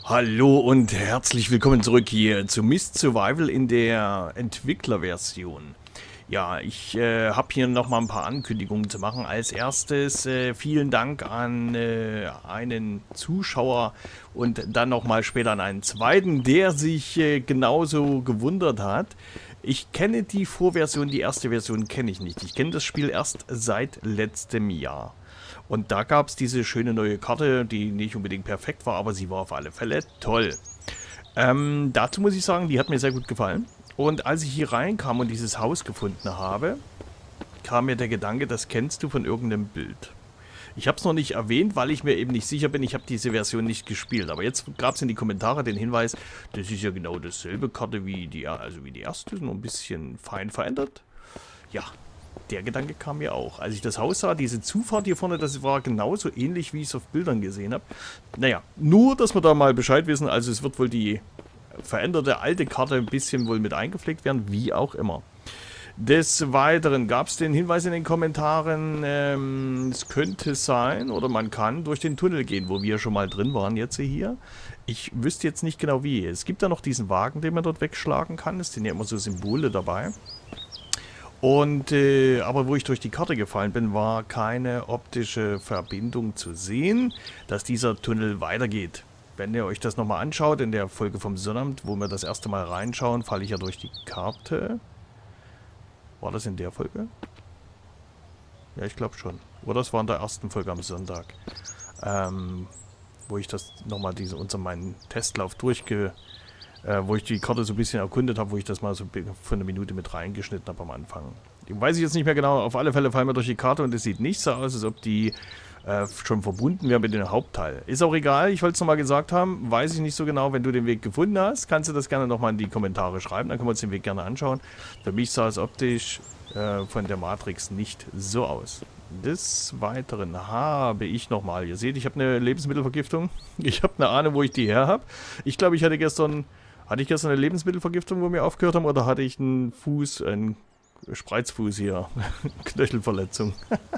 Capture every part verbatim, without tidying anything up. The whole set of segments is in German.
Hallo und herzlich willkommen zurück hier zu Myst Survival in der Entwicklerversion. Ja, ich äh, habe hier nochmal ein paar Ankündigungen zu machen. Als erstes äh, vielen Dank an äh, einen Zuschauer und dann nochmal später an einen zweiten, der sich äh, genauso gewundert hat. Ich kenne die Vorversion, die erste Version kenne ich nicht. Ich kenne das Spiel erst seit letztem Jahr. Und da gab es diese schöne neue Karte, die nicht unbedingt perfekt war, aber sie war auf alle Fälle toll. Ähm, dazu muss ich sagen, die hat mir sehr gut gefallen. Und als ich hier reinkam und dieses Haus gefunden habe, kam mir der Gedanke, das kennst du von irgendeinem Bild. Ich habe es noch nicht erwähnt, weil ich mir eben nicht sicher bin, ich habe diese Version nicht gespielt. Aber jetzt gab es in die Kommentare den Hinweis, das ist ja genau dasselbe Karte wie die, also wie die erste, nur ein bisschen fein verändert. Ja. Der Gedanke kam mir auch. Als ich das Haus sah, diese Zufahrt hier vorne, das war genauso ähnlich, wie ich es auf Bildern gesehen habe. Naja, nur, dass wir da mal Bescheid wissen. Also es wird wohl die veränderte alte Karte ein bisschen wohl mit eingepflegt werden, wie auch immer. Des Weiteren gab es den Hinweis in den Kommentaren, ähm, es könnte sein, oder man kann durch den Tunnel gehen, wo wir schon mal drin waren, jetzt hier. Ich wüsste jetzt nicht genau wie. Es gibt da noch diesen Wagen, den man dort wegschlagen kann. Es sind ja immer so Symbole dabei. Und, äh, aber wo ich durch die Karte gefallen bin, war keine optische Verbindung zu sehen, dass dieser Tunnel weitergeht. Wenn ihr euch das nochmal anschaut, in der Folge vom Sonnabend, wo wir das erste Mal reinschauen, falle ich ja durch die Karte. War das in der Folge? Ja, ich glaube schon. Oder das war in der ersten Folge am Sonntag. Ähm, wo ich das nochmal, diese, unter meinen Testlauf durchge... Äh, wo ich die Karte so ein bisschen erkundet habe, wo ich das mal so für eine Minute mit reingeschnitten habe am Anfang. Weiß ich jetzt nicht mehr genau, auf alle Fälle fallen wir durch die Karte und es sieht nicht so aus, als ob die äh, schon verbunden wäre mit dem Hauptteil. Ist auch egal, ich wollte es nochmal gesagt haben, weiß ich nicht so genau, wenn du den Weg gefunden hast, kannst du das gerne nochmal in die Kommentare schreiben, dann können wir uns den Weg gerne anschauen. Für mich sah es optisch äh, von der Matrix nicht so aus. Des Weiteren habe ich nochmal, ihr seht, ich habe eine Lebensmittelvergiftung, ich habe eine Ahnung, wo ich die her habe. Ich glaube, ich hatte gestern... Hatte ich gestern eine Lebensmittelvergiftung, wo wir aufgehört haben, oder hatte ich einen Fuß, einen Spreizfuß hier, Knöchelverletzung?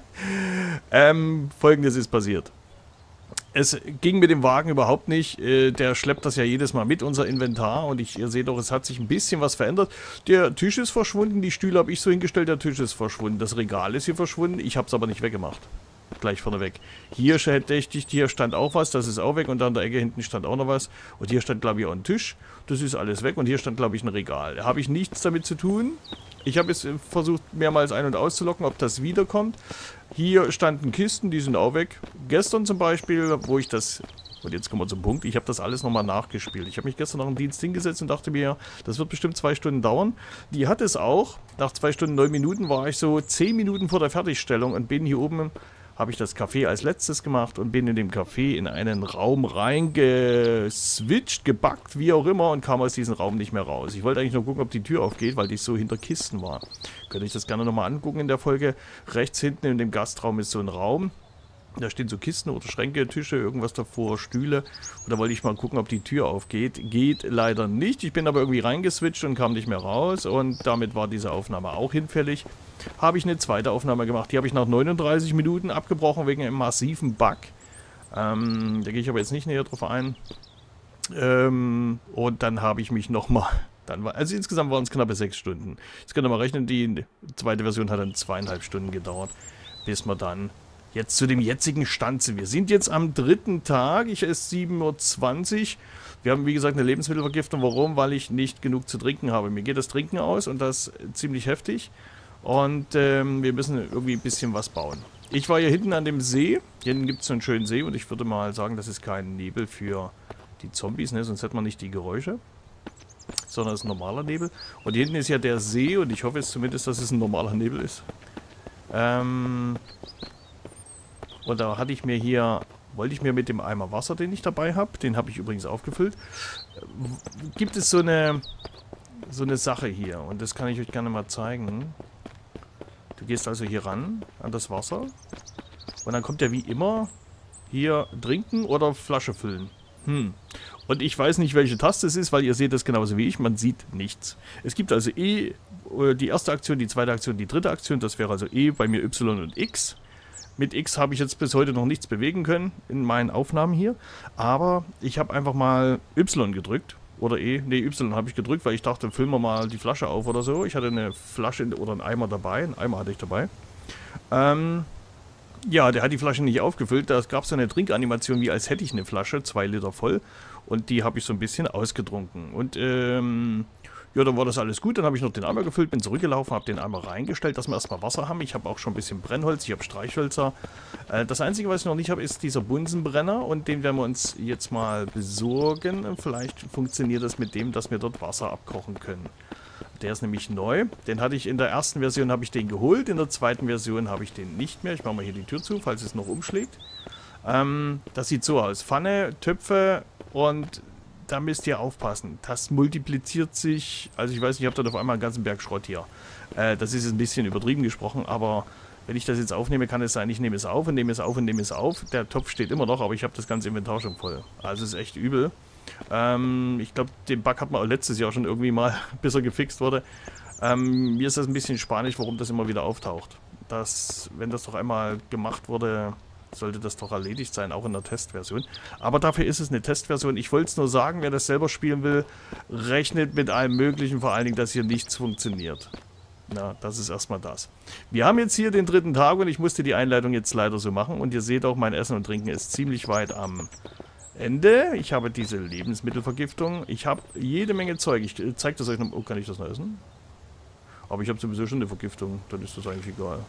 ähm, Folgendes ist passiert. Es ging mit dem Wagen überhaupt nicht, äh, der schleppt das ja jedes Mal mit, unser Inventar, und ich, ihr seht doch, es hat sich ein bisschen was verändert. Der Tisch ist verschwunden, die Stühle habe ich so hingestellt, der Tisch ist verschwunden, das Regal ist hier verschwunden, ich habe es aber nicht weggemacht. Gleich vorneweg. Hier verdächtigt, hier stand auch was, das ist auch weg, und da an der Ecke hinten stand auch noch was. Und hier stand, glaube ich, auch ein Tisch. Das ist alles weg, und hier stand, glaube ich, ein Regal. Da habe ich nichts damit zu tun. Ich habe es versucht, mehrmals ein- und auszulocken, ob das wiederkommt. Hier standen Kisten, die sind auch weg. Gestern zum Beispiel, wo ich das... Und jetzt kommen wir zum Punkt, ich habe das alles nochmal nachgespielt. Ich habe mich gestern noch im Dienst hingesetzt und dachte mir, das wird bestimmt zwei Stunden dauern. Die hat es auch. Nach zwei Stunden, neun Minuten war ich so zehn Minuten vor der Fertigstellung und bin hier oben... habe ich das Café als letztes gemacht und bin in dem Café in einen Raum reingeswitcht, gebackt, wie auch immer, und kam aus diesem Raum nicht mehr raus. Ich wollte eigentlich nur gucken, ob die Tür aufgeht, weil die so hinter Kisten war. Könnte ich das gerne nochmal angucken in der Folge. Rechts hinten in dem Gastraum ist so ein Raum. Da stehen so Kisten oder Schränke, Tische, irgendwas davor, Stühle. Und da wollte ich mal gucken, ob die Tür aufgeht. Geht leider nicht. Ich bin aber irgendwie reingeswitcht und kam nicht mehr raus. Und damit war diese Aufnahme auch hinfällig. Habe ich eine zweite Aufnahme gemacht. Die habe ich nach neununddreißig Minuten abgebrochen wegen einem massiven Bug. Ähm, da gehe ich aber jetzt nicht näher drauf ein. Ähm, und dann habe ich mich nochmal... Also insgesamt waren es knappe sechs Stunden. Jetzt könnt ihr mal rechnen, die zweite Version hat dann zweieinhalb Stunden gedauert, bis wir dann... jetzt zu dem jetzigen Stand sind. Wir sind jetzt am dritten Tag, ich esse sieben Uhr zwanzig. Wir haben, wie gesagt, eine Lebensmittelvergiftung. Warum? Weil ich nicht genug zu trinken habe. Mir geht das Trinken aus und das ziemlich heftig. Und ähm, wir müssen irgendwie ein bisschen was bauen. Ich war hier hinten an dem See. Hier hinten gibt es so einen schönen See und ich würde mal sagen, das ist kein Nebel für die Zombies, ne? Sonst hätte man nicht die Geräusche. Sondern es ist ein normaler Nebel. Und hier hinten ist ja der See und ich hoffe jetzt zumindest, dass es ein normaler Nebel ist. Ähm... Und da hatte ich mir hier, wollte ich mir mit dem Eimer Wasser, den ich dabei habe, den habe ich übrigens aufgefüllt, gibt es so eine, so eine Sache hier. Und das kann ich euch gerne mal zeigen. Du gehst also hier ran, an das Wasser. Und dann kommt ja wie immer hier trinken oder Flasche füllen. Hm. Und ich weiß nicht, welche Taste es ist, weil ihr seht das genauso wie ich, man sieht nichts. Es gibt also E, die erste Aktion, die zweite Aktion, die dritte Aktion, das wäre also E, bei mir Y und X. Mit X habe ich jetzt bis heute noch nichts bewegen können in meinen Aufnahmen hier. Aber ich habe einfach mal Y gedrückt. Oder E. Ne, Y habe ich gedrückt, weil ich dachte, füllen wir mal die Flasche auf oder so. Ich hatte eine Flasche oder einen Eimer dabei. Einen Eimer hatte ich dabei. Ähm, ja, der hat die Flasche nicht aufgefüllt. Da gab es so eine Trinkanimation, wie als hätte ich eine Flasche, zwei Liter voll. Und die habe ich so ein bisschen ausgetrunken. Und, ähm... ja, dann war das alles gut. Dann habe ich noch den Eimer gefüllt, bin zurückgelaufen, habe den Eimer reingestellt, dass wir erstmal Wasser haben. Ich habe auch schon ein bisschen Brennholz, ich habe Streichhölzer. Äh, das Einzige, was ich noch nicht habe, ist dieser Bunsenbrenner. Und den werden wir uns jetzt mal besorgen. Vielleicht funktioniert das mit dem, dass wir dort Wasser abkochen können. Der ist nämlich neu. Den hatte ich in der ersten Version habe ich den geholt. In der zweiten Version habe ich den nicht mehr. Ich mache mal hier die Tür zu, falls es noch umschlägt. Ähm, das sieht so aus. Pfanne, Töpfe und... da müsst ihr aufpassen. Das multipliziert sich. Also ich weiß nicht, ich habe dort auf einmal einen ganzen Berg Schrott hier. Äh, das ist jetzt ein bisschen übertrieben gesprochen, aber wenn ich das jetzt aufnehme, kann es sein, ich nehme es auf und nehme es auf und nehme es auf. Der Topf steht immer noch, aber ich habe das ganze Inventar schon voll. Also es ist echt übel. Ähm, ich glaube, den Bug hat man auch letztes Jahr schon irgendwie mal, bis er gefixt wurde. Ähm, mir ist das ein bisschen spanisch, warum das immer wieder auftaucht. Das, wenn das doch einmal gemacht wurde... sollte das doch erledigt sein, auch in der Testversion. Aber dafür ist es eine Testversion. Ich wollte es nur sagen, wer das selber spielen will, rechnet mit allem Möglichen, vor allen Dingen, dass hier nichts funktioniert. Na, das ist erstmal das. Wir haben jetzt hier den dritten Tag und ich musste die Einleitung jetzt leider so machen. Und ihr seht auch, mein Essen und Trinken ist ziemlich weit am Ende. Ich habe diese Lebensmittelvergiftung. Ich habe jede Menge Zeug. Ich zeige das euch noch. Oh, kann ich das noch essen? Aber ich habe sowieso schon eine Vergiftung. Dann ist das eigentlich egal.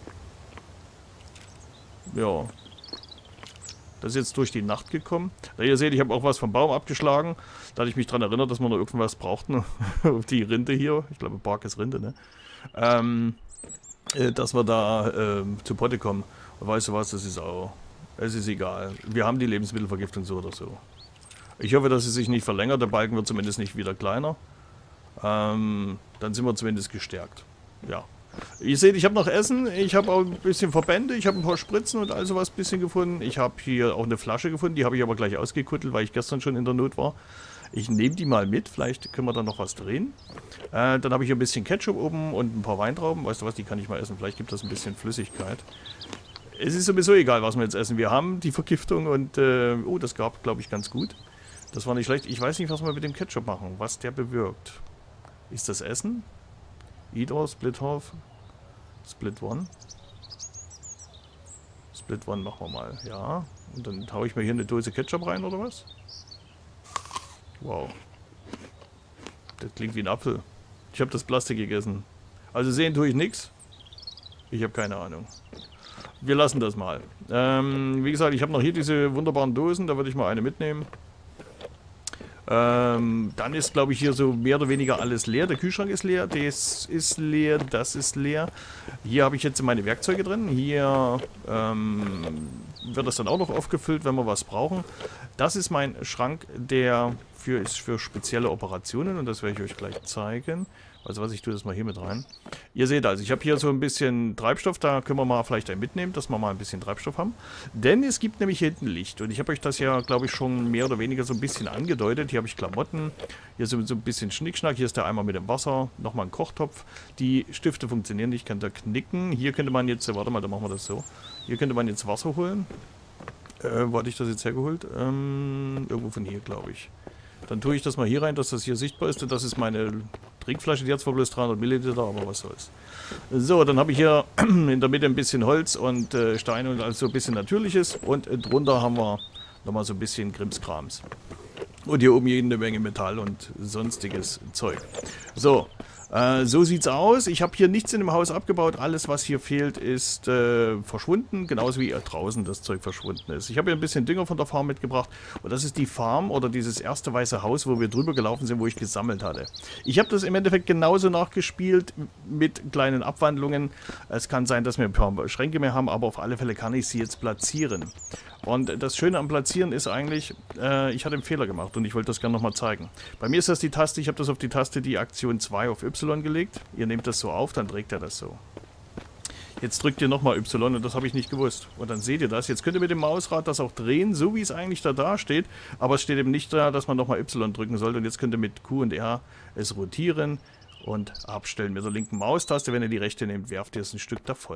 Ja. Das ist jetzt durch die Nacht gekommen. Da ihr seht, ich habe auch was vom Baum abgeschlagen. Da hatte ich mich daran erinnert, dass wir noch irgendwas brauchten. Auf die Rinde hier. Ich glaube, Bark ist Rinde, ne? Ähm, äh, dass wir da äh, zu Potte kommen. Und weißt du was, das ist auch... Es ist egal. Wir haben die Lebensmittelvergiftung so oder so. Ich hoffe, dass sie sich nicht verlängert. Der Balken wird zumindest nicht wieder kleiner. Ähm, dann sind wir zumindest gestärkt. Ja. Ihr seht, ich habe noch Essen, ich habe auch ein bisschen Verbände, ich habe ein paar Spritzen und all sowas ein bisschen gefunden. Ich habe hier auch eine Flasche gefunden, die habe ich aber gleich ausgekuttelt, weil ich gestern schon in der Not war. Ich nehme die mal mit, vielleicht können wir dann noch was drehen. Äh, dann habe ich hier ein bisschen Ketchup oben und ein paar Weintrauben. Weißt du was, die kann ich mal essen, vielleicht gibt das ein bisschen Flüssigkeit. Es ist sowieso egal, was wir jetzt essen. Wir haben die Vergiftung und, äh, oh, das gab, glaube ich, ganz gut. Das war nicht schlecht. Ich weiß nicht, was wir mit dem Ketchup machen, was der bewirkt. Ist das Essen? Eat Split Half, Split One. Split One machen wir mal, ja. Und dann haue ich mir hier eine Dose Ketchup rein, oder was? Wow. Das klingt wie ein Apfel. Ich habe das Plastik gegessen. Also sehen tue ich nichts. Ich habe keine Ahnung. Wir lassen das mal. Ähm, wie gesagt, ich habe noch hier diese wunderbaren Dosen, da würde ich mal eine mitnehmen. Ähm, dann ist, glaube ich, hier so mehr oder weniger alles leer. Der Kühlschrank ist leer, das ist leer, das ist leer. Hier habe ich jetzt meine Werkzeuge drin. Hier ähm, wird das dann auch noch aufgefüllt, wenn wir was brauchen. Das ist mein Schrank, der für, ist für spezielle Operationen und das werde ich euch gleich zeigen. Also was, ich tue das mal hier mit rein. Ihr seht also, ich habe hier so ein bisschen Treibstoff, da können wir mal vielleicht einen mitnehmen, dass wir mal ein bisschen Treibstoff haben. Denn es gibt nämlich hier hinten Licht und ich habe euch das ja, glaube ich, schon mehr oder weniger so ein bisschen angedeutet. Hier habe ich Klamotten, hier so, so ein bisschen Schnickschnack, hier ist der Eimer mit dem Wasser, nochmal ein Kochtopf. Die Stifte funktionieren nicht, kann da knicken. Hier könnte man jetzt, warte mal, da machen wir das so. Hier könnte man jetzt Wasser holen. Äh, wo hatte ich das jetzt hergeholt? Ähm, irgendwo von hier, glaube ich. Dann tue ich das mal hier rein, dass das hier sichtbar ist. Und das ist meine Trinkflasche, die hat zwar bloß dreihundert Milliliter, aber was soll's. So, dann habe ich hier in der Mitte ein bisschen Holz und äh, Steine und alles so ein bisschen Natürliches. Und äh, drunter haben wir nochmal so ein bisschen Krimskrams. Und hier oben jede Menge Metall und sonstiges Zeug. So, äh, so sieht's aus. Ich habe hier nichts in dem Haus abgebaut. Alles, was hier fehlt, ist äh, verschwunden. Genauso wie draußen das Zeug verschwunden ist. Ich habe hier ein bisschen Dünger von der Farm mitgebracht. Und das ist die Farm oder dieses erste weiße Haus, wo wir drüber gelaufen sind, wo ich gesammelt hatte. Ich habe das im Endeffekt genauso nachgespielt mit kleinen Abwandlungen. Es kann sein, dass wir ein paar Schränke mehr haben, aber auf alle Fälle kann ich sie jetzt platzieren. Und das Schöne am Platzieren ist eigentlich, äh, ich hatte einen Fehler gemacht und ich wollte das gerne nochmal zeigen. Bei mir ist das die Taste, ich habe das auf die Taste die Aktion zwei auf Y gelegt. Ihr nehmt das so auf, dann trägt er das so. Jetzt drückt ihr nochmal Y und das habe ich nicht gewusst. Und dann seht ihr das. Jetzt könnt ihr mit dem Mausrad das auch drehen, so wie es eigentlich da, da steht. Aber es steht eben nicht da, dass man nochmal Y drücken sollte. Und jetzt könnt ihr mit Q und R es rotieren und abstellen. Mit der linken Maustaste, wenn ihr die rechte nehmt, werft ihr es ein Stück davon.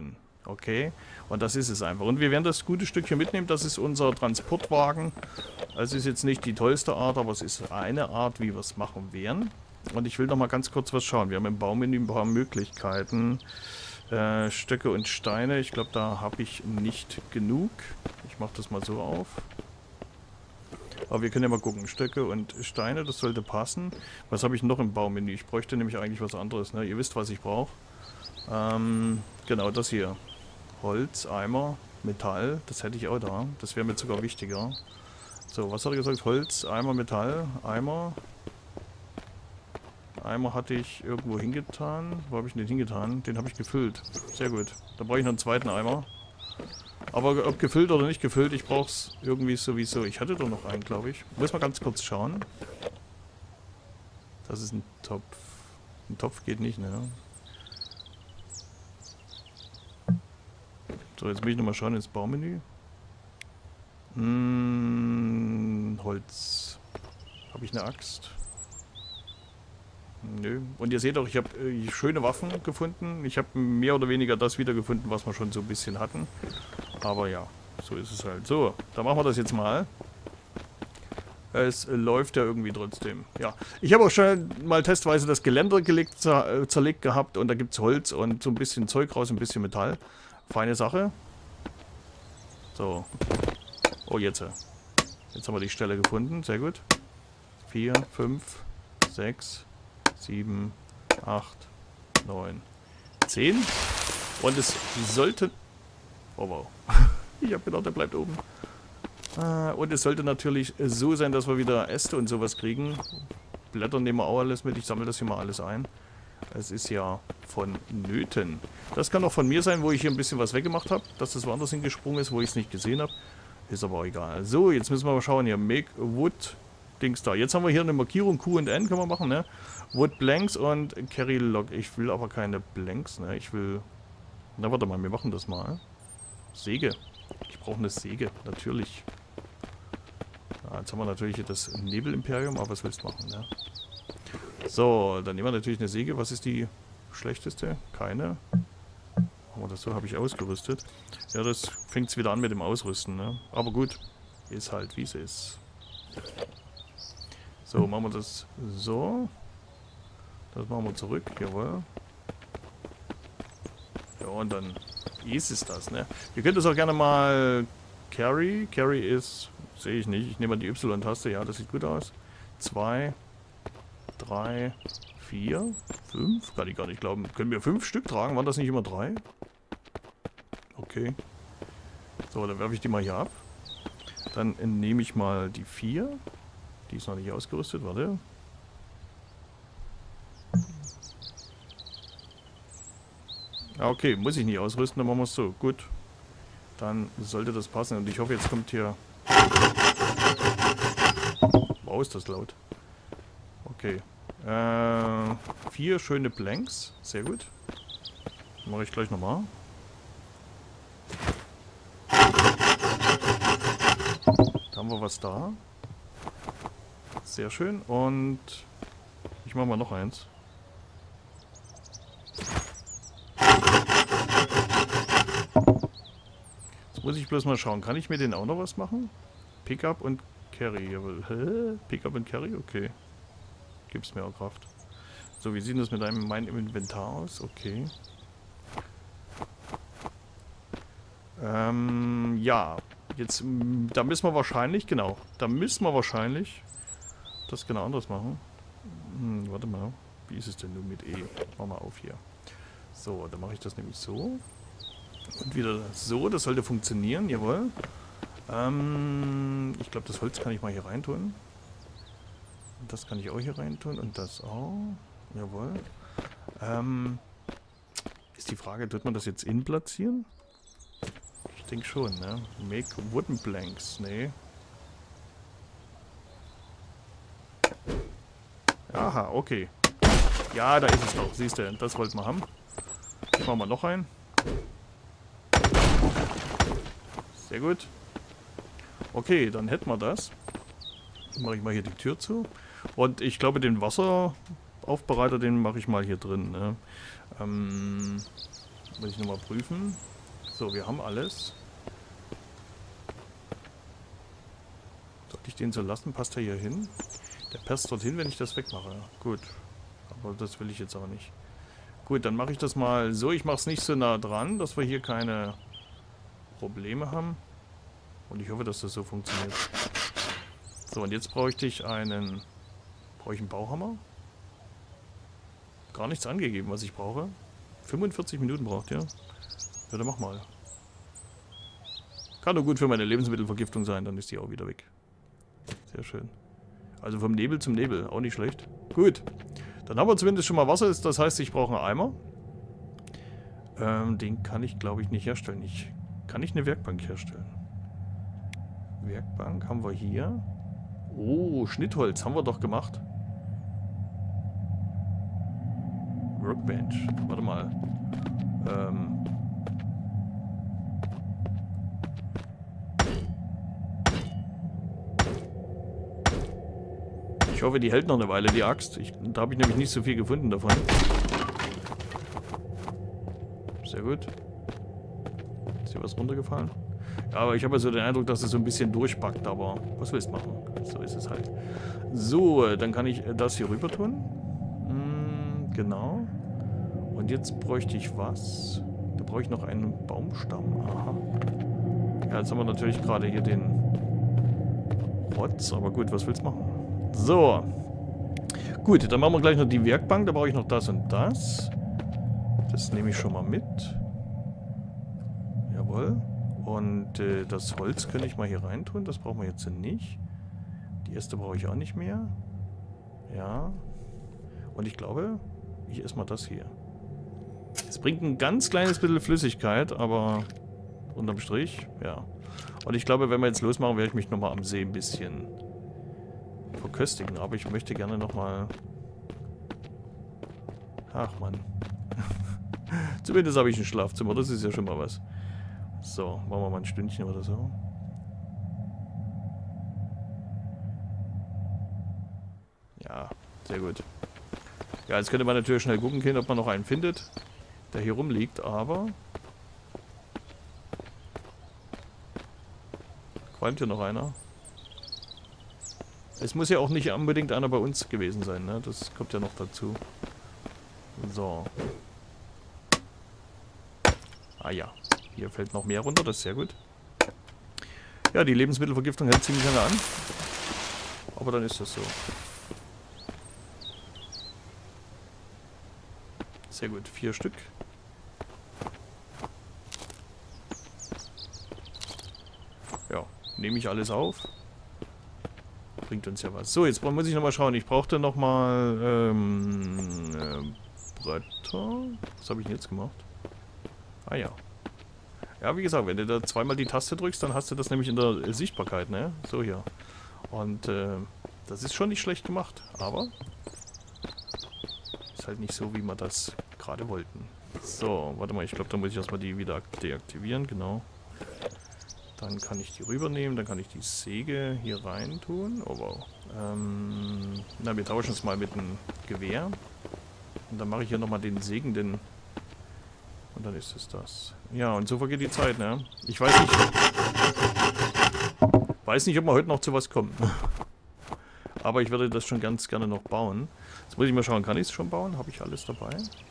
Okay, und das ist es einfach. Und wir werden das gute Stück hier mitnehmen. Das ist unser Transportwagen. Es ist jetzt nicht die tollste Art, aber es ist eine Art, wie wir es machen werden. Und ich will noch mal ganz kurz was schauen. Wir haben im Baumenü ein paar Möglichkeiten. Äh, Stöcke und Steine. Ich glaube, da habe ich nicht genug. Ich mache das mal so auf. Aber wir können ja mal gucken. Stöcke und Steine, das sollte passen. Was habe ich noch im Baumenü? Ich bräuchte nämlich eigentlich was anderes. Ne? Ihr wisst, was ich brauche. Ähm, genau, das hier. Holz, Eimer, Metall. Das hätte ich auch da. Das wäre mir sogar wichtiger. So, was hat er gesagt? Holz, Eimer, Metall, Eimer. Eimer hatte ich irgendwo hingetan. Wo habe ich den hingetan? Den habe ich gefüllt. Sehr gut. Dann brauche ich noch einen zweiten Eimer. Aber ob gefüllt oder nicht gefüllt, ich brauche es irgendwie sowieso. Ich hatte doch noch einen, glaube ich. Muss mal ganz kurz schauen. Das ist ein Topf. Ein Topf geht nicht, ne? So, jetzt will ich nochmal schauen ins Baumenü. Hm, Holz. Habe ich eine Axt? Nö. Und ihr seht auch, ich habe äh, schöne Waffen gefunden. Ich habe mehr oder weniger das wiedergefunden, was wir schon so ein bisschen hatten. Aber ja, so ist es halt. So, dann machen wir das jetzt mal. Es äh, läuft ja irgendwie trotzdem. Ja, ich habe auch schon mal testweise das Geländer gelegt, zer äh, zerlegt gehabt. Und da gibt es Holz und so ein bisschen Zeug raus, ein bisschen Metall. Feine Sache. So. Oh, jetzt. Jetzt haben wir die Stelle gefunden. Sehr gut. vier, fünf, sechs, sieben, acht, neun, zehn. Und es sollte... Oh, wow. Ich habe gedacht, der bleibt oben. Und es sollte natürlich so sein, dass wir wieder Äste und sowas kriegen. Blätter nehmen wir auch alles mit. Ich sammle das hier mal alles ein. Es ist ja vonnöten. Das kann auch von mir sein, wo ich hier ein bisschen was weggemacht habe. Dass das woanders hingesprungen ist, wo ich es nicht gesehen habe. Ist aber auch egal. So, jetzt müssen wir mal schauen hier. Make Wood Dings da. Jetzt haben wir hier eine Markierung Q und N können wir machen, ne? Wood Blanks und Carry Log. Ich will aber keine Blanks, ne? Ich will... Na, warte mal, wir machen das mal. Säge. Ich brauche eine Säge, natürlich. Ja, jetzt haben wir natürlich hier das Nebelimperium, aber was willst du machen, ne? So, dann nehmen wir natürlich eine Säge. Was ist die schlechteste? Keine. Machen wir das so, habe ich ausgerüstet. Ja, das fängt es wieder an mit dem Ausrüsten, ne? Aber gut, ist halt wie es ist. So, machen wir das so. Das machen wir zurück, jawohl. Ja, und dann ist es das, ne? Ihr könnt das auch gerne mal Carry. Carry ist, sehe ich nicht. Ich nehme mal die Y-Taste, ja, das sieht gut aus. zwei, drei, vier, fünf. Kann ich gar nicht glauben. Können wir fünf Stück tragen? Waren das nicht immer drei? Okay. So, dann werfe ich die mal hier ab. Dann nehme ich mal die vier. Die ist noch nicht ausgerüstet, warte. Ah, okay, muss ich nicht ausrüsten, dann machen wir es so. Gut. Dann sollte das passen. Und ich hoffe, jetzt kommt hier... Wow, ist das laut. Okay. Äh, vier schöne Blanks. Sehr gut. Mache ich gleich nochmal. Da haben wir was da. Sehr schön. Und ich mache mal noch eins. Jetzt muss ich bloß mal schauen. Kann ich mir den auch noch was machen? Pickup und Carry. Jawohl. Hä? Pickup und Carry? Okay. Gibt's mir auch Kraft. So, wie sieht das mit einem, meinem Inventar aus? Okay. Ähm, ja. Jetzt, da müssen wir wahrscheinlich, genau. Da müssen wir wahrscheinlich das genau anders machen. Hm, warte mal. Wie ist es denn nur mit E? Mach mal auf hier. So, dann mache ich das nämlich so. Und wieder so. Das sollte funktionieren. Jawohl. Ähm, ich glaube, das Holz kann ich mal hier reintun. Das kann ich auch hier reintun. Und das auch. Jawohl. Ähm, ist die Frage, tut man das jetzt in platzieren? Ich denke schon, ne? Make wooden blanks. Nee. Aha, okay. Ja, da ist es doch. Siehst du, das wollten wir haben. Jetzt machen wir noch ein. Sehr gut. Okay, dann hätten wir das. Dann mache ich mal hier die Tür zu. Und ich glaube, den Wasseraufbereiter, den mache ich mal hier drin. Ne? Ähm, muss ich nochmal prüfen. So, wir haben alles. Sollte ich den so lassen? Passt er hier hin? Der passt dorthin, wenn ich das wegmache. Gut. Aber das will ich jetzt auch nicht. Gut, dann mache ich das mal so. Ich mache es nicht so nah dran, dass wir hier keine Probleme haben. Und ich hoffe, dass das so funktioniert. So, und jetzt bräuchte ich einen... Brauche ich einen Bauhammer? Gar nichts angegeben, was ich brauche. fünfundvierzig Minuten braucht ihr. Ja, dann mach mal. Kann nur gut für meine Lebensmittelvergiftung sein, dann ist die auch wieder weg. Sehr schön. Also vom Nebel zum Nebel, auch nicht schlecht. Gut. Dann haben wir zumindest schon mal Wasser, das heißt, ich brauche einen Eimer. Ähm, den kann ich, glaube ich, nicht herstellen. Ich, kann ich eine Werkbank herstellen? Werkbank haben wir hier. Oh, Schnittholz haben wir doch gemacht. Workbench. Warte mal. Ähm... Ich hoffe, die hält noch eine Weile, die Axt. Ich, da habe ich nämlich nicht so viel gefunden davon. Sehr gut. Ist hier was runtergefallen? Ja, aber ich habe ja so den Eindruck, dass es so ein bisschen durchpackt, aber was willst du machen? So ist es halt. So, dann kann ich das hier rüber tun. Hm, genau. Und jetzt bräuchte ich was? Da brauche ich noch einen Baumstamm. Aha. Ja, jetzt haben wir natürlich gerade hier den Rotz, aber gut, was willst du machen? So. Gut, dann machen wir gleich noch die Werkbank. Da brauche ich noch das und das. Das nehme ich schon mal mit. Jawohl. Und äh, das Holz könnte ich mal hier reintun. Das brauchen wir jetzt nicht. Die Äste brauche ich auch nicht mehr. Ja. Und ich glaube, ich esse mal das hier. Es bringt ein ganz kleines bisschen Flüssigkeit, aber unterm Strich, ja. Und ich glaube, wenn wir jetzt losmachen, werde ich mich nochmal am See ein bisschen verköstigen. Aber ich möchte gerne nochmal... Ach Mann. Zumindest habe ich ein Schlafzimmer, das ist ja schon mal was. So, machen wir mal ein Stündchen oder so. Ja, sehr gut. Ja, jetzt könnte man natürlich schnell gucken können, ob man noch einen findet, der hier rumliegt, aber... Qualmt hier noch einer? Es muss ja auch nicht unbedingt einer bei uns gewesen sein, ne? Das kommt ja noch dazu. So. Ah ja, hier fällt noch mehr runter, das ist sehr gut. Ja, die Lebensmittelvergiftung hält ziemlich lange an. Aber dann ist das so. Sehr gut, vier Stück. Ja, nehme ich alles auf. Bringt uns ja was. So, jetzt muss ich nochmal schauen. Ich brauchte nochmal ähm, äh, Bretter. Was habe ich denn jetzt gemacht? Ah ja. Ja, wie gesagt, wenn du da zweimal die Taste drückst, dann hast du das nämlich in der Sichtbarkeit, ne? So hier. Und äh, das ist schon nicht schlecht gemacht, aber ist halt nicht so, wie wir das gerade wollten. So, warte mal, ich glaube, da muss ich erstmal die wieder deaktivieren, genau. Dann kann ich die rübernehmen, dann kann ich die Säge hier rein tun. Oh wow. Ähm, na, wir tauschen es mal mit einem Gewehr. Und dann mache ich hier nochmal den sägenden. Und dann ist es das. Ja, und so vergeht die Zeit, ne? Ich weiß nicht... Weiß nicht, ob wir heute noch zu was kommen. Aber ich würde das schon ganz gerne noch bauen. Jetzt muss ich mal schauen, kann ich es schon bauen? Habe ich alles dabei?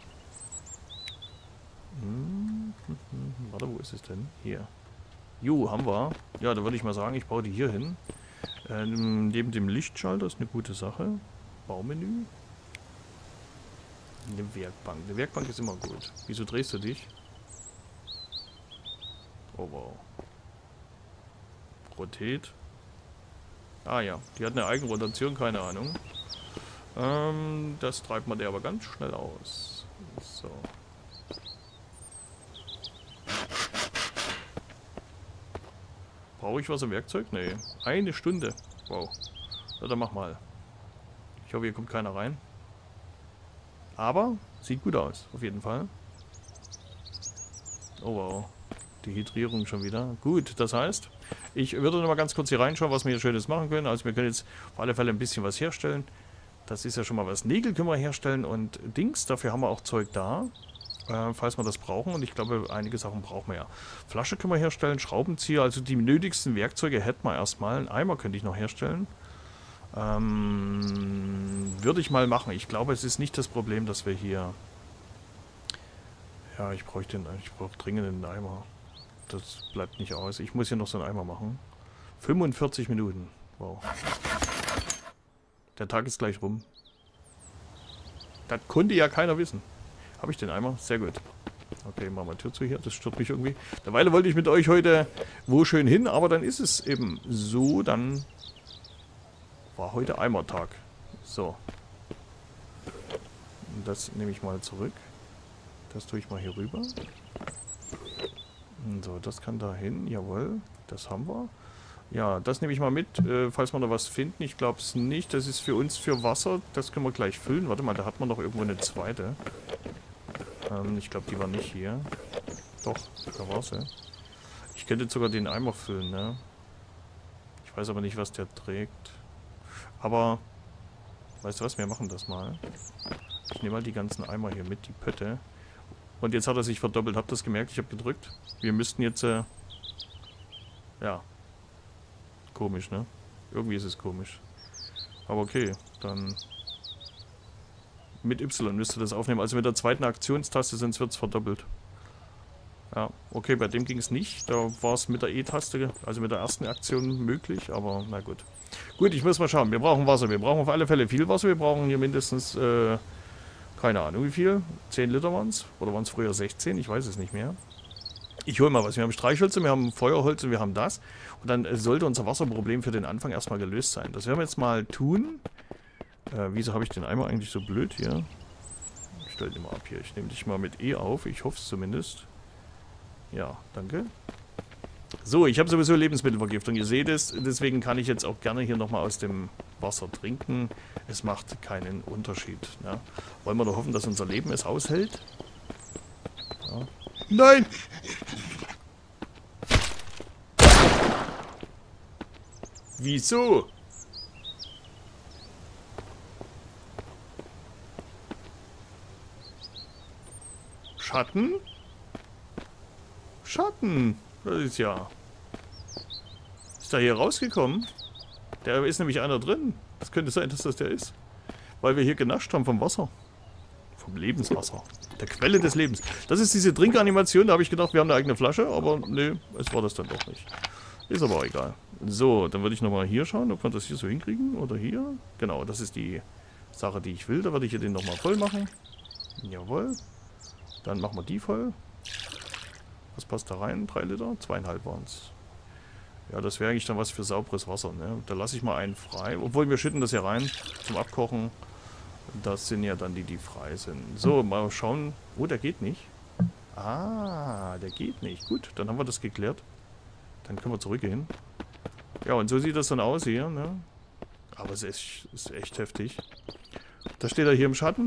Hm, hm, hm, warte, wo ist es denn? Hier. Jo, haben wir. Ja, da würde ich mal sagen, ich baue die hier hin. Ähm, neben dem Lichtschalter ist eine gute Sache. Baumenü. Eine Werkbank. Eine Werkbank ist immer gut. Wieso drehst du dich? Oh wow. Rotate. Ah ja, die hat eine Eigenrotation, keine Ahnung. Ähm, das treibt man der aber ganz schnell aus. So. Brauche ich was im Werkzeug? Nee. Eine Stunde. Wow. Ja, dann mach mal. Ich hoffe, hier kommt keiner rein. Aber sieht gut aus, auf jeden Fall. Oh wow. Die Hydrierung schon wieder. Gut, das heißt, ich würde noch mal ganz kurz hier reinschauen, was wir hier Schönes machen können. Also wir können jetzt auf alle Fälle ein bisschen was herstellen. Das ist ja schon mal was. Nägel können wir herstellen und Dings, dafür haben wir auch Zeug da. Äh, falls wir das brauchen. Und ich glaube, einige Sachen brauchen wir ja. Flasche können wir herstellen, Schraubenzieher, also die nötigsten Werkzeuge hätten wir erstmal. Einen Eimer könnte ich noch herstellen. Ähm, würde ich mal machen. Ich glaube, es ist nicht das Problem, dass wir hier... Ja, ich bräuchte den, ich brauche dringend einen Eimer. Das bleibt nicht aus. Ich muss hier noch so einen Eimer machen. fünfundvierzig Minuten. Wow. Der Tag ist gleich rum. Das konnte ja keiner wissen. Habe ich den Eimer? Sehr gut. Okay, machen wir Tür zu hier. Das stört mich irgendwie. Derweil wollte ich mit euch heute wo schön hin, aber dann ist es eben so. Dann war heute Eimertag. So. Das nehme ich mal zurück. Das tue ich mal hier rüber. So, das kann da hin. Jawohl, das haben wir. Ja, das nehme ich mal mit, äh, falls wir noch was finden. Ich glaube es nicht. Das ist für uns für Wasser. Das können wir gleich füllen. Warte mal, da hat man doch irgendwo eine zweite. Ähm, ich glaube, die war nicht hier. Doch, da war sie. Ich könnte sogar den Eimer füllen, ne? Ich weiß aber nicht, was der trägt. Aber, weißt du was, wir machen das mal. Ich nehme mal die ganzen Eimer hier mit, die Pötte. Und jetzt hat er sich verdoppelt. Habt ihr das gemerkt? Ich habe gedrückt. Wir müssten jetzt, äh, ja. Komisch, ne? Irgendwie ist es komisch. Aber okay, dann mit Y müsste das aufnehmen. Also mit der zweiten Aktionstaste, sonst wird es verdoppelt. Ja, okay, bei dem ging es nicht. Da war es mit der E-Taste, also mit der ersten Aktion möglich, aber na gut. Gut, ich muss mal schauen. Wir brauchen Wasser. Wir brauchen auf alle Fälle viel Wasser. Wir brauchen hier mindestens, äh, keine Ahnung wie viel. zehn Liter waren es. Oder waren es früher sechzehn? Ich weiß es nicht mehr. Ich hole mal was. Wir haben Streichhölzer, wir haben Feuerholz und wir haben das. Und dann äh, sollte unser Wasserproblem für den Anfang erstmal gelöst sein. Das werden wir jetzt mal tun. Äh, wieso habe ich den Eimer eigentlich so blöd hier? Ich stelle den mal ab hier. Ich nehme dich mal mit E auf. Ich hoffe es zumindest. Ja, danke. So, ich habe sowieso Lebensmittelvergiftung. Ihr seht es. Deswegen kann ich jetzt auch gerne hier nochmal aus dem Wasser trinken. Es macht keinen Unterschied. Ne? Wollen wir doch hoffen, dass unser Leben es aushält? Ja. Nein! Wieso? Schatten? Schatten. Das ist ja... Ist da hier rausgekommen? Da ist nämlich einer drin. Das könnte sein, dass das der ist. Weil wir hier genascht haben vom Wasser. Vom Lebenswasser. Der Quelle des Lebens. Das ist diese Trinkanimation. Da habe ich gedacht, wir haben eine eigene Flasche. Aber nee, es war das dann doch nicht. Ist aber auch egal. So, dann würde ich nochmal hier schauen, ob wir das hier so hinkriegen. Oder hier. Genau, das ist die Sache, die ich will. Da würde ich hier den nochmal voll machen. Jawohl. Dann machen wir die voll. Was passt da rein? drei Liter? zweieinhalb waren es. Ja, das wäre eigentlich dann was für sauberes Wasser. Ne? Da lasse ich mal einen frei. Obwohl, wir schütten das hier rein zum Abkochen. Das sind ja dann die, die frei sind. So, mal schauen. Oh, der geht nicht. Ah, der geht nicht. Gut, dann haben wir das geklärt. Dann können wir zurückgehen. Ja, und so sieht das dann aus hier. Ne? Aber es ist, ist echt heftig. Da steht er hier im Schatten.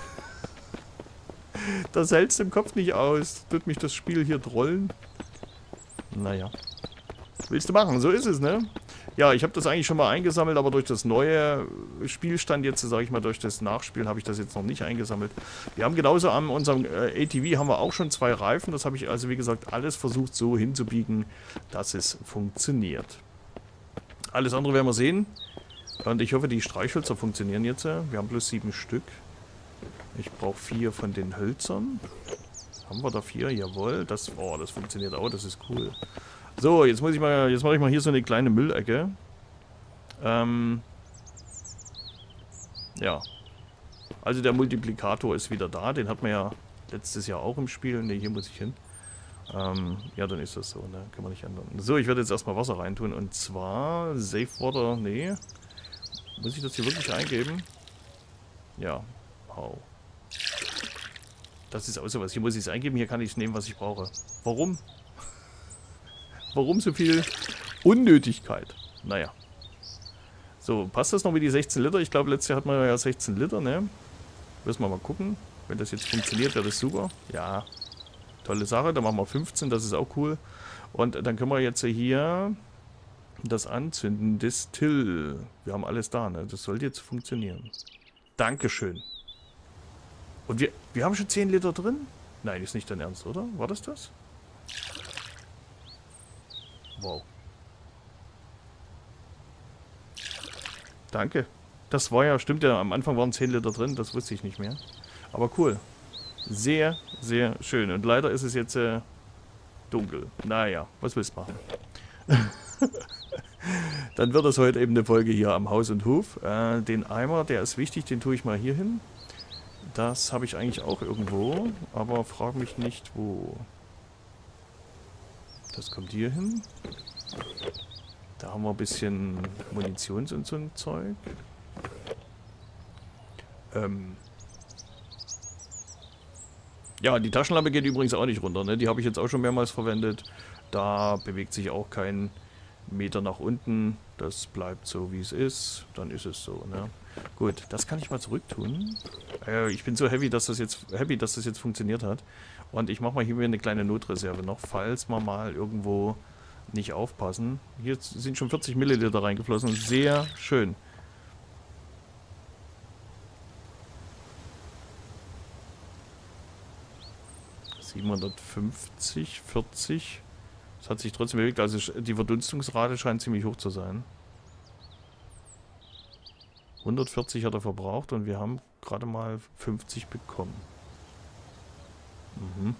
Das hält's im Kopf nicht aus. Tut mich das Spiel hier trollen. Naja. Willst du machen? So ist es, ne? Ja, ich habe das eigentlich schon mal eingesammelt, aber durch das neue Spielstand jetzt, sage ich mal, durch das Nachspielen habe ich das jetzt noch nicht eingesammelt. Wir haben genauso an unserem äh, A T V haben wir auch schon zwei Reifen. Das habe ich also, wie gesagt, alles versucht so hinzubiegen, dass es funktioniert. Alles andere werden wir sehen. Und ich hoffe, die Streichhölzer funktionieren jetzt. Wir haben bloß sieben Stück. Ich brauche vier von den Hölzern. Haben wir da vier? Jawohl. Das, oh, das funktioniert auch. Das ist cool. So, jetzt muss ich mal, jetzt mache ich mal hier so eine kleine Müllecke. Ähm, ja. Also der Multiplikator ist wieder da. Den hat man ja letztes Jahr auch im Spiel. Ne, hier muss ich hin. Ähm, ja, dann ist das so, ne? Kann man nicht ändern. So, ich werde jetzt erstmal Wasser reintun. Und zwar Safe Water, nee. Muss ich das hier wirklich eingeben? Ja. Wow. Das ist auch sowas. Hier muss ich es eingeben. Hier kann ich es nehmen, was ich brauche. Warum? Warum so viel Unnötigkeit? Naja. So, passt das noch mit die sechzehn Liter? Ich glaube, letztes Jahr hatten wir ja sechzehn Liter, ne? Müssen wir mal gucken. Wenn das jetzt funktioniert, wäre das super. Ja, tolle Sache. Dann machen wir fünfzehn, das ist auch cool. Und dann können wir jetzt hier das anzünden. Distill. Wir haben alles da, ne? Das sollte jetzt funktionieren. Dankeschön. Und wir, wir haben schon zehn Liter drin? Nein, ist nicht dein Ernst, oder? War das das? Wow. Danke. Das war ja, stimmt ja, am Anfang waren zehn Liter drin, das wusste ich nicht mehr. Aber cool. Sehr, sehr schön. Und leider ist es jetzt äh, dunkel. Naja, was willst du machen? Dann wird es heute eben eine Folge hier am Haus und Hof. Äh, den Eimer, der ist wichtig, den tue ich mal hier hin. Das habe ich eigentlich auch irgendwo, aber frag mich nicht, wo. Das kommt hier hin. Da haben wir ein bisschen Munitions und so ein Zeug. Ähm ja, die Taschenlampe geht übrigens auch nicht runter, ne? Die habe ich jetzt auch schon mehrmals verwendet. Da bewegt sich auch kein Meter nach unten. Das bleibt so, wie es ist. Dann ist es so, ne? Gut, das kann ich mal zurücktun. Äh, ich bin so happy, dass das jetzt happy, dass das jetzt funktioniert hat. Und ich mache mal hier wieder eine kleine Notreserve noch, falls wir mal irgendwo nicht aufpassen. Hier sind schon vierzig Milliliter reingeflossen. Sehr schön. siebenhundertfünfzig, vierzig. Das hat sich trotzdem bewegt. Also die Verdunstungsrate scheint ziemlich hoch zu sein. hundertvierzig hat er verbraucht und wir haben gerade mal fünfzig bekommen. Mhm.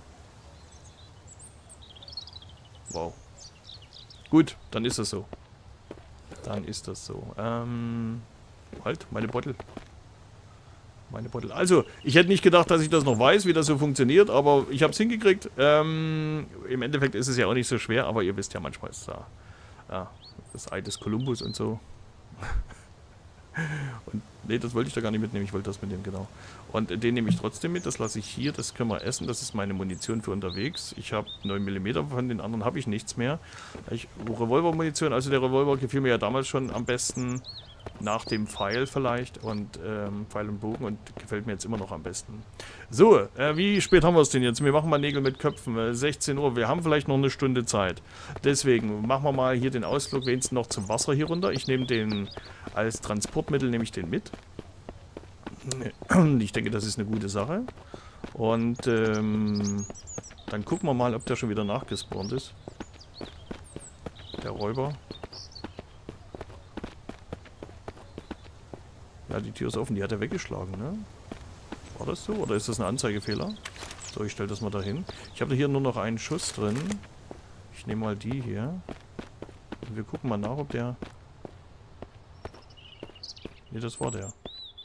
Wow. Gut, dann ist das so. Dann ist das so. Ähm, halt, meine Bottle. Meine Bottle. Also, ich hätte nicht gedacht, dass ich das noch weiß, wie das so funktioniert, aber ich habe es hingekriegt. Ähm, im Endeffekt ist es ja auch nicht so schwer, aber ihr wisst ja, manchmal ist da ja, das Ei des Kolumbus und so. Und nee, das wollte ich da gar nicht mitnehmen, ich wollte das mitnehmen, genau. Und den nehme ich trotzdem mit, das lasse ich hier, das können wir essen, das ist meine Munition für unterwegs. Ich habe neun Millimeter, von den anderen habe ich nichts mehr. Ich, Revolver-Munition, also der Revolver gefiel mir ja damals schon am besten, nach dem Pfeil vielleicht und ähm, Pfeil und Bogen und gefällt mir jetzt immer noch am besten. So, äh, wie spät haben wir es denn jetzt? Wir machen mal Nägel mit Köpfen, äh, sechzehn Uhr, wir haben vielleicht noch eine Stunde Zeit. Deswegen machen wir mal hier den Ausflug wenigstens noch zum Wasser hier runter. Ich nehme den als Transportmittel, nehme ich den mit. Ich denke, das ist eine gute Sache. Und ähm, dann gucken wir mal, ob der schon wieder nachgespawnt ist. Der Räuber. Ja, die Tür ist offen, die hat er weggeschlagen, ne? War das so? Oder ist das ein Anzeigefehler? So, ich stelle das mal dahin. Ich habe hier nur noch einen Schuss drin. Ich nehme mal die hier. Und wir gucken mal nach, ob der... Ne, das war der.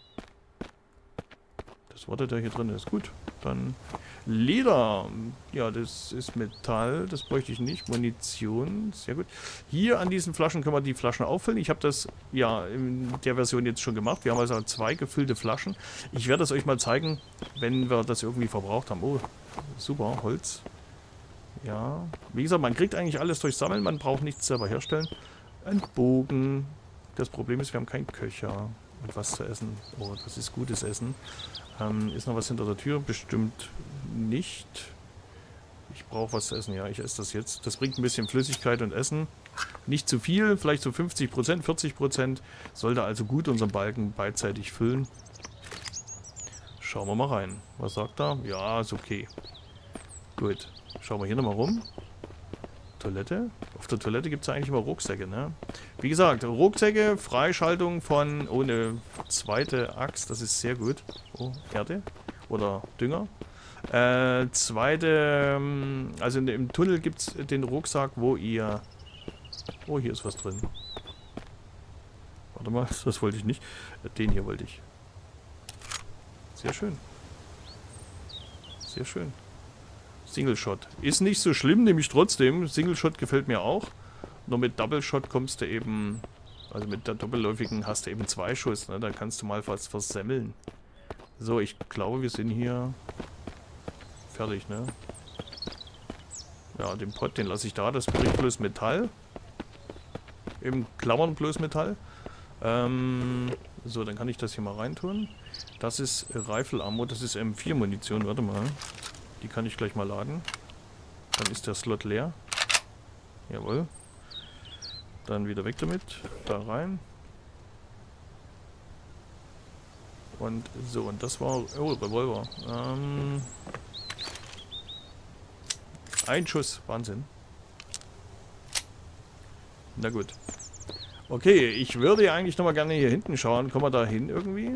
Das war der, der hier drin ist. Gut, dann... Leder. Ja, das ist Metall. Das bräuchte ich nicht. Munition. Sehr gut. Hier an diesen Flaschen können wir die Flaschen auffüllen. Ich habe das ja in der Version jetzt schon gemacht. Wir haben also zwei gefüllte Flaschen. Ich werde es euch mal zeigen, wenn wir das irgendwie verbraucht haben. Oh, super. Holz. Ja. Wie gesagt, man kriegt eigentlich alles durch Sammeln. Man braucht nichts selber herstellen. Ein Bogen. Das Problem ist, wir haben keinen Köcher. Und was zu essen. Oh, das ist gutes Essen. Ähm, ist noch was hinter der Tür? Bestimmt nicht. Ich brauche was zu essen. Ja, ich esse das jetzt. Das bringt ein bisschen Flüssigkeit und Essen. Nicht zu viel, vielleicht so fünfzig Prozent, vierzig Prozent. Sollte also gut unseren Balken beidseitig füllen. Schauen wir mal rein. Was sagt er? Ja, ist okay. Gut. Schauen wir hier nochmal rum. Toilette. Auf der Toilette gibt es eigentlich immer Rucksäcke, ne? Wie gesagt, Rucksäcke, Freischaltung von ohne zweite Axt, das ist sehr gut. Oh, Erde oder Dünger. Äh, zweite, also in, im Tunnel gibt es den Rucksack, wo ihr... Oh, hier ist was drin. Warte mal, das wollte ich nicht. Den hier wollte ich. Sehr schön. Sehr schön. Single Shot. Ist nicht so schlimm, nehme ich trotzdem. Single Shot gefällt mir auch. Nur mit Double Shot kommst du eben, also mit der doppelläufigen hast du eben zwei Schuss, ne? Da kannst du mal fast versemmeln. So, ich glaube, wir sind hier fertig, ne? Ja, den Pot, den lasse ich da. Das bringt bloß Metall. Im Klammern bloß Metall. Ähm, so, dann kann ich das hier mal reintun. Das ist Rifle Ammo, das ist M vier Munition. Warte mal. Die kann ich gleich mal laden. Dann ist der Slot leer. Jawohl. Dann wieder weg damit. Da rein. Und so, und das war... Oh, Revolver. Ähm, Ein Schuss. Wahnsinn. Na gut. Okay, ich würde ja eigentlich nochmal gerne hier hinten schauen. Kommen wir da hin irgendwie?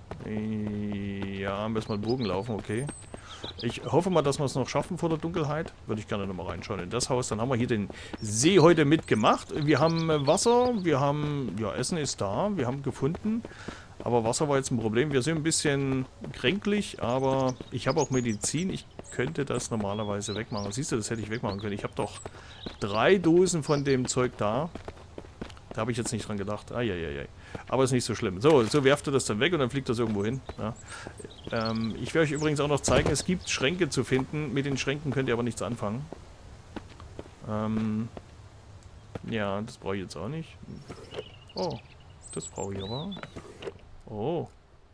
Ja, müssen wir den Bogen laufen, okay. Ich hoffe mal, dass wir es noch schaffen vor der Dunkelheit. Würde ich gerne nochmal reinschauen in das Haus. Dann haben wir hier den See heute mitgemacht. Wir haben Wasser, wir haben, ja, Essen ist da, wir haben gefunden. Aber Wasser war jetzt ein Problem. Wir sind ein bisschen kränklich, aber ich habe auch Medizin. Ich könnte das normalerweise wegmachen. Siehst du, das hätte ich wegmachen können. Ich habe doch drei Dosen von dem Zeug da. Da habe ich jetzt nicht dran gedacht. Eieiei. Aber ist nicht so schlimm. So, so werft ihr das dann weg und dann fliegt das irgendwo hin. Ja. Ähm, ich werde euch übrigens auch noch zeigen, es gibt Schränke zu finden. Mit den Schränken könnt ihr aber nichts anfangen. Ähm, ja, das brauche ich jetzt auch nicht. Oh, das brauche ich aber. Oh,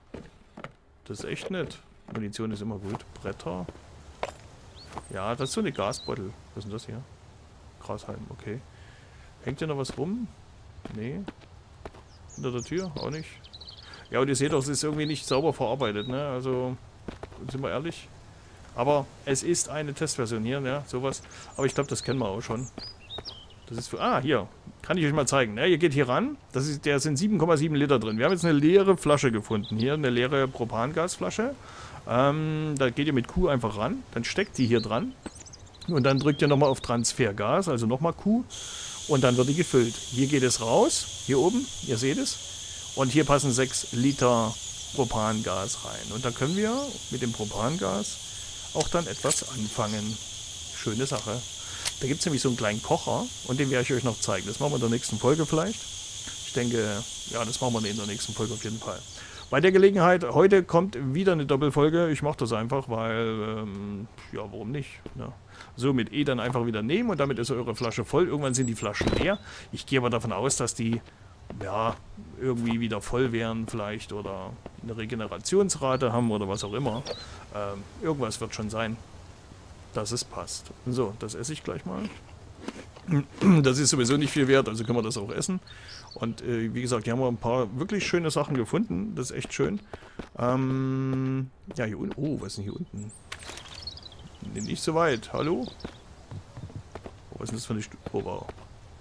das ist echt nett. Munition ist immer gut. Bretter. Ja, das ist so eine Gasbottle. Was ist denn das hier? Grashalm, okay. Hängt hier noch was rum? Nee. Hinter der Tür? Auch nicht. Ja, und ihr seht doch, es ist irgendwie nicht sauber verarbeitet, ne? Also, sind wir ehrlich. Aber es ist eine Testversion hier, ne? Sowas. Aber ich glaube, das kennen wir auch schon. Das ist für... Ah, hier. Kann ich euch mal zeigen. Ne? Ihr geht hier ran. Das ist, da sind sieben Komma sieben Liter drin. Wir haben jetzt eine leere Flasche gefunden. Hier eine leere Propangasflasche. Ähm, da geht ihr mit Q einfach ran. Dann steckt die hier dran. Und dann drückt ihr nochmal auf Transfergas, also nochmal Q. Und dann wird die gefüllt. Hier geht es raus. Hier oben. Ihr seht es. Und hier passen sechs Liter Propangas rein. Und dann können wir mit dem Propangas auch dann etwas anfangen. Schöne Sache. Da gibt es nämlich so einen kleinen Kocher. Und den werde ich euch noch zeigen. Das machen wir in der nächsten Folge vielleicht. Ich denke, ja, das machen wir in der nächsten Folge auf jeden Fall. Bei der Gelegenheit, heute kommt wieder eine Doppelfolge. Ich mache das einfach, weil, ähm, ja, warum nicht? Ne? So mit E dann einfach wieder nehmen und damit ist eure Flasche voll. Irgendwann sind die Flaschen leer. Ich gehe aber davon aus, dass die, ja, irgendwie wieder voll wären vielleicht oder eine Regenerationsrate haben oder was auch immer. Ähm, irgendwas wird schon sein, dass es passt. So, das esse ich gleich mal. Das ist sowieso nicht viel wert, also können wir das auch essen. Und äh, wie gesagt, hier haben wir ein paar wirklich schöne Sachen gefunden. Das ist echt schön. Ähm, ja, hier unten. Oh, was ist denn hier unten? Nee, nicht so weit. Hallo? Oh, was ist denn das für eine Stufe? Oh, wow.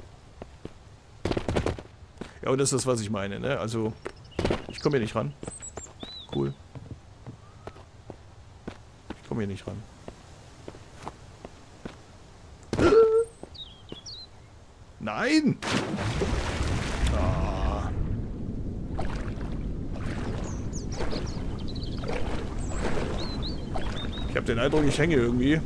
Ja, und das ist das, was ich meine, ne? Also, ich komme hier nicht ran. Cool. Ich komme hier nicht ran. Nein! Ah. Ich habe den Eindruck, ich hänge irgendwie.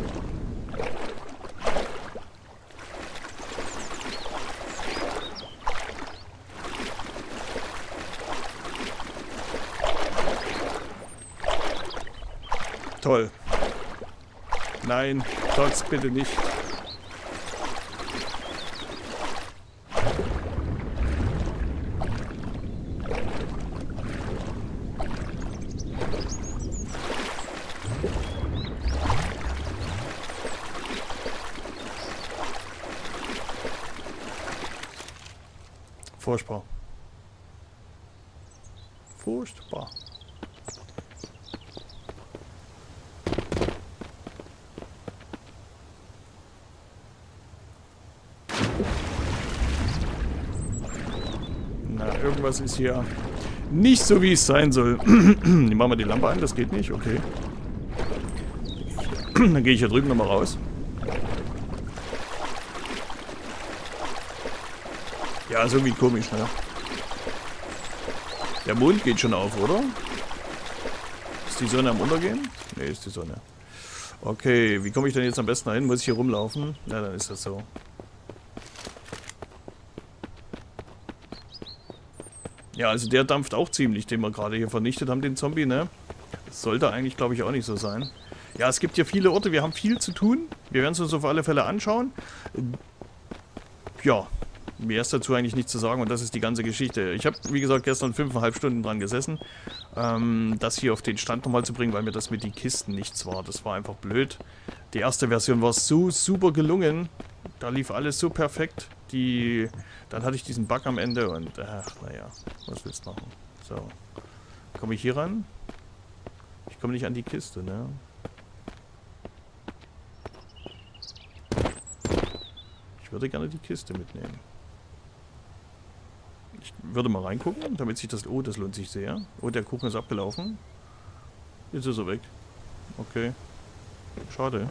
Toll. Nein, Tots, bitte nicht. Furchtbar. Furchtbar. Na, irgendwas ist hier nicht so, wie es sein soll. Machen wir die Lampe an, das geht nicht, okay. Dann gehe ich hier drüben nochmal raus. Ja, ist irgendwie komisch, ne? Der Mond geht schon auf, oder? Ist die Sonne am Untergehen? Ne, ist die Sonne. Okay, wie komme ich denn jetzt am besten dahin? Muss ich hier rumlaufen? Na, dann ist das so. Ja, also der dampft auch ziemlich, den wir gerade hier vernichtet haben, den Zombie, ne? Das sollte eigentlich, glaube ich, auch nicht so sein. Ja, es gibt hier viele Orte, wir haben viel zu tun. Wir werden es uns auf alle Fälle anschauen. Ja. Mehr ist dazu eigentlich nicht zu sagen und das ist die ganze Geschichte. Ich habe, wie gesagt, gestern fünfeinhalb Stunden dran gesessen, ähm, das hier auf den Stand nochmal zu bringen, weil mir das mit den Kisten nichts war. Das war einfach blöd. Die erste Version war so super gelungen. Da lief alles so perfekt. Die, dann hatte ich diesen Bug am Ende und, ach, naja, was willst du machen? So. Komme ich hier ran? Ich komme nicht an die Kiste, ne? würde gerne die Kiste mitnehmen. Ich würde mal reingucken, damit sich das... Oh, das lohnt sich sehr. Oh, der Kuchen ist abgelaufen. Jetzt ist er weg. Okay. Schade.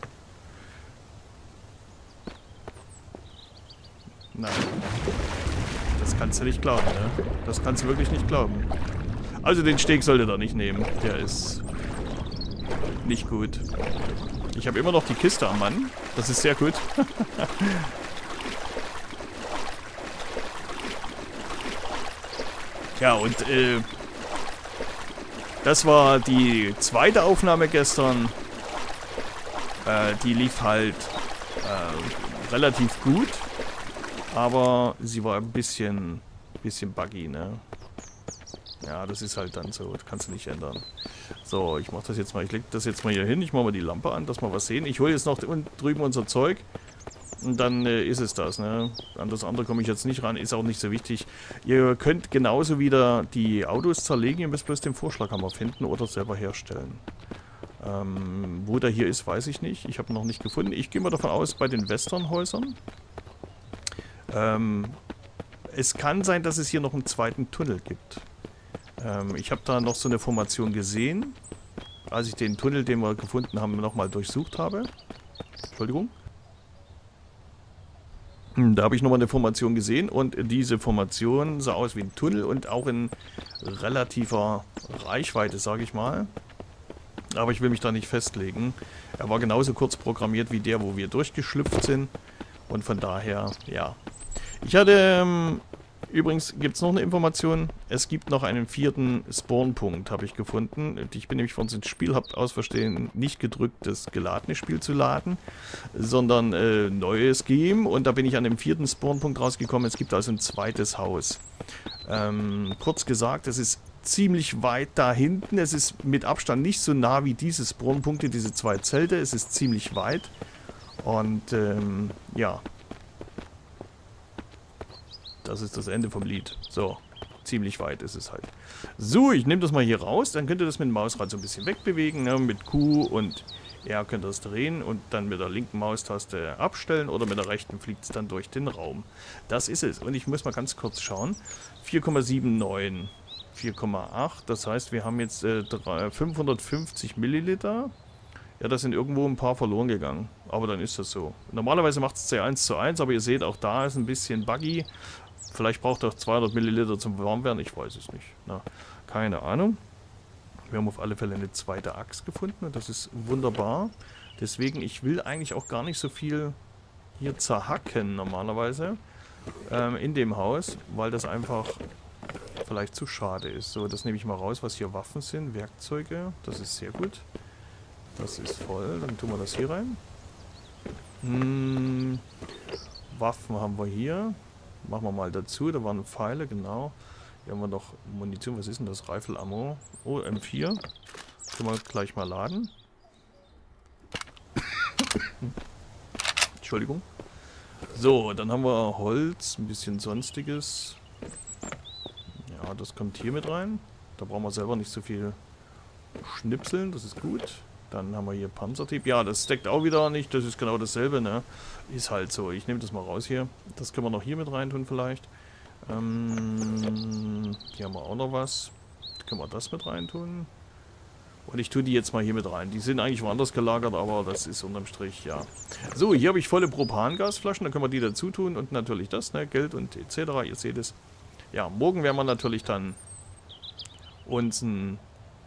Nein. Das kannst du nicht glauben, ne? Das kannst du wirklich nicht glauben. Also den Steg sollte er nicht nehmen. Der ist nicht gut. Ich habe immer noch die Kiste am Mann. Das ist sehr gut. Ja, und äh, das war die zweite Aufnahme gestern. Äh, die lief halt äh, relativ gut. Aber sie war ein bisschen, bisschen buggy, ne? Ja, das ist halt dann so. Das kannst du nicht ändern. So, ich mach das jetzt mal. Ich leg das jetzt mal hier hin. Ich mache mal die Lampe an, dass wir was sehen. Ich hole jetzt noch drüben unser Zeug. Und dann äh, ist es das, ne? An das andere komme ich jetzt nicht ran. Ist auch nicht so wichtig. Ihr könnt genauso wieder die Autos zerlegen. Ihr müsst bloß den Vorschlaghammer finden oder selber herstellen. Ähm, wo der hier ist, weiß ich nicht. Ich habe ihn noch nicht gefunden. Ich gehe mal davon aus, bei den Westernhäusern. Ähm, es kann sein, dass es hier noch einen zweiten Tunnel gibt. Ähm, ich habe da noch so eine Formation gesehen, als ich den Tunnel, den wir gefunden haben, nochmal durchsucht habe. Entschuldigung. Da habe ich nochmal eine Formation gesehen und diese Formation sah aus wie ein Tunnel und auch in relativer Reichweite, sage ich mal. Aber ich will mich da nicht festlegen. Er war genauso kurz programmiert wie der, wo wir durchgeschlüpft sind. Und von daher, ja. Ich hatte, ähm, übrigens gibt es noch eine Information. Es gibt noch einen vierten Spawnpunkt, habe ich gefunden. Ich bin nämlich von uns ins Spiel, habe aus Versehen nicht gedrückt, das geladene Spiel zu laden, sondern äh, neues Game. Und da bin ich an dem vierten Spawnpunkt rausgekommen. Es gibt also ein zweites Haus. Ähm, kurz gesagt, es ist ziemlich weit da hinten. Es ist mit Abstand nicht so nah wie diese Spawnpunkte, diese zwei Zelte. Es ist ziemlich weit. Und ähm, ja. Das ist das Ende vom Lied. So, ziemlich weit ist es halt. So, ich nehme das mal hier raus. Dann könnt ihr das mit dem Mausrad so ein bisschen wegbewegen. Ne? Mit Q und R könnt ihr das drehen und dann mit der linken Maustaste abstellen oder mit der rechten fliegt es dann durch den Raum. Das ist es. Und ich muss mal ganz kurz schauen. vier Komma neunundsiebzig. vier Komma acht. Das heißt, wir haben jetzt äh, fünfhundertfünfzig Milliliter. Ja, da sind irgendwo ein paar verloren gegangen. Aber dann ist das so. Normalerweise macht es C eins zu eins, aber ihr seht, auch da ist ein bisschen buggy. Vielleicht braucht er zweihundert Milliliter zum Warmwerden. Ich weiß es nicht. Na, keine Ahnung. Wir haben auf alle Fälle eine zweite Axt gefunden und das ist wunderbar. Deswegen, ich will eigentlich auch gar nicht so viel hier zerhacken normalerweise ähm, in dem Haus, weil das einfach vielleicht zu schade ist. So, das nehme ich mal raus, was hier Waffen sind, Werkzeuge. Das ist sehr gut. Das ist voll. Dann tun wir das hier rein. Hm, Waffen haben wir hier. Machen wir mal dazu. Da waren Pfeile, genau. Hier haben wir noch Munition. Was ist denn das? Rifle-Ammo. Oh, M vier. Können wir gleich mal laden. Entschuldigung. So, dann haben wir Holz. Ein bisschen Sonstiges. Ja, das kommt hier mit rein. Da brauchen wir selber nicht so viel schnipseln. Das ist gut. Dann haben wir hier Panzertape. Ja, das steckt auch wieder nicht. Das ist genau dasselbe, ne? Ist halt so. Ich nehme das mal raus hier. Das können wir noch hier mit rein tun vielleicht. Ähm, hier haben wir auch noch was. Können wir das mit rein tun. Und ich tue die jetzt mal hier mit rein. Die sind eigentlich woanders gelagert, aber das ist unterm Strich, ja. So, hier habe ich volle Propangasflaschen. Da können wir die dazu tun. Und natürlich das, ne? Geld und et cetera. Ihr seht es. Ja, morgen werden wir natürlich dann uns ein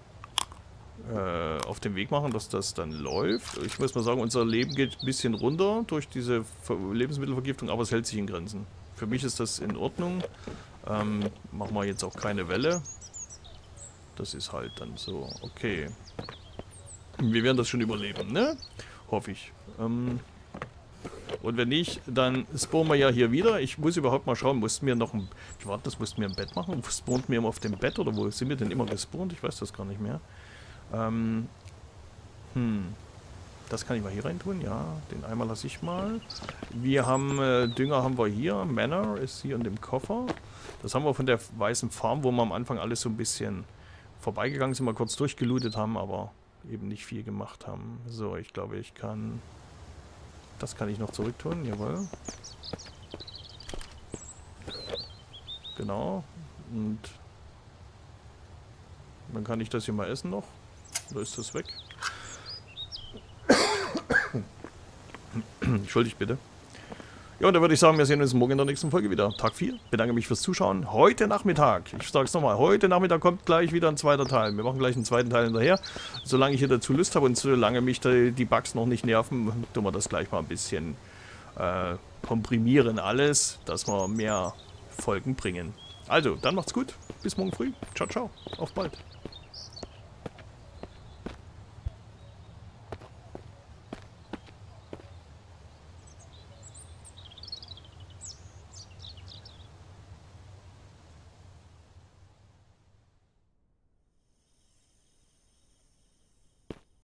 Äh, auf den Weg machen, dass das dann läuft. Ich muss mal sagen, unser Leben geht ein bisschen runter durch diese Ver Lebensmittelvergiftung, aber es hält sich in Grenzen. Für mich ist das in Ordnung. Ähm, machen wir jetzt auch keine Welle. Das ist halt dann so. Okay. Wir werden das schon überleben, ne? Hoffe ich. Ähm, und wenn nicht, dann spawnen wir ja hier wieder. Ich muss überhaupt mal schauen, mussten wir noch ein... Ich warte, das mussten wir ein Bett machen. Spawnt wir immer auf dem Bett oder wo sind wir denn immer gespawnt? Ich weiß das gar nicht mehr. Ähm, hm, das kann ich mal hier rein tun, ja, den Eimer lasse ich mal. Wir haben, äh, Dünger haben wir hier, Manor ist hier in dem Koffer. Das haben wir von der weißen Farm, wo wir am Anfang alles so ein bisschen vorbeigegangen sind, mal kurz durchgelootet haben, aber eben nicht viel gemacht haben. So, ich glaube, ich kann Das kann ich noch zurücktun, jawohl. Genau. Und dann kann ich das hier mal essen noch. Oder ist das weg? Entschuldigt bitte. Ja, und dann würde ich sagen, wir sehen uns morgen in der nächsten Folge wieder. Tag vier. Bedanke mich fürs Zuschauen. Heute Nachmittag, ich sage es nochmal, heute Nachmittag kommt gleich wieder ein zweiter Teil. Wir machen gleich einen zweiten Teil hinterher. Solange ich hier dazu Lust habe und solange mich die Bugs noch nicht nerven, tun wir das gleich mal ein bisschen äh, komprimieren alles, dass wir mehr Folgen bringen. Also, dann macht's gut. Bis morgen früh. Ciao, ciao. Auf bald.